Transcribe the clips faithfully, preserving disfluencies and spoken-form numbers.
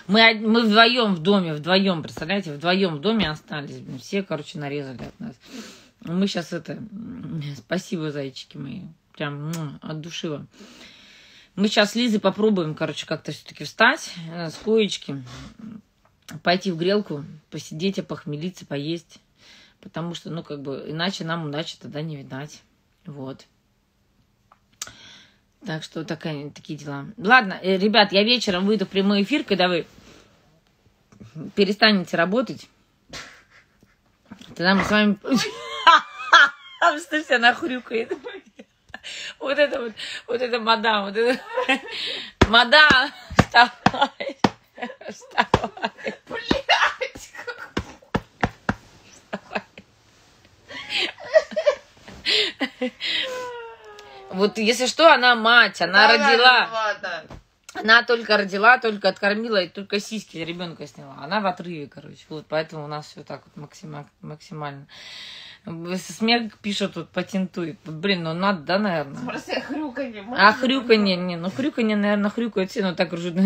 Мы, мы вдвоем в доме, вдвоем, представляете, вдвоем в доме остались. Все, короче, нарезали от нас. Мы сейчас это... Спасибо, зайчики мои. Прям от души вам. Мы сейчас с Лизой попробуем, короче, как-то все-таки встать с коечки, пойти в грелку, посидеть, опохмелиться, поесть. Потому что, ну, как бы, иначе нам удачи тогда не видать. Вот. Так что такая, такие дела. Ладно, ребят, я вечером выйду в прямой эфир, когда вы перестанете работать. Тогда мы с вами... Что вся нахрюкает. Вот это вот, вот это мадам, вот это... Мадам, вставай. Вставай. Блядь, как... Вот если что, она мать, она Да, родила. ладно. Она только родила, только откормила и только сиськи ребенка сняла. Она в отрыве, короче. Вот поэтому у нас все так вот максимально. максимально. Смех пишет тут, патентует. Блин, ну надо, да, наверное? В смысле, хрюканье. А хрюканье, не, ну хрюканье, наверное, хрюкают все, но так ржут.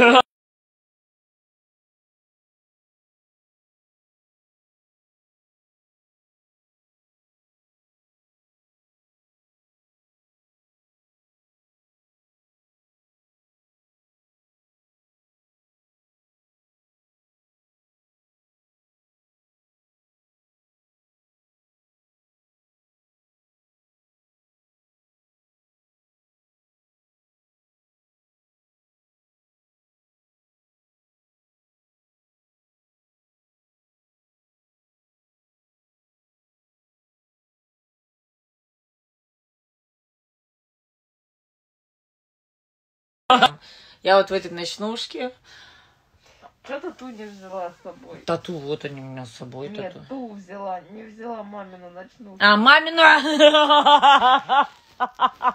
Я вот в этой ночнушке. Что тату не взяла с собой? Тату, вот они у меня с собой. Нет, тату. ту взяла, не взяла мамину ночную. А, мамину!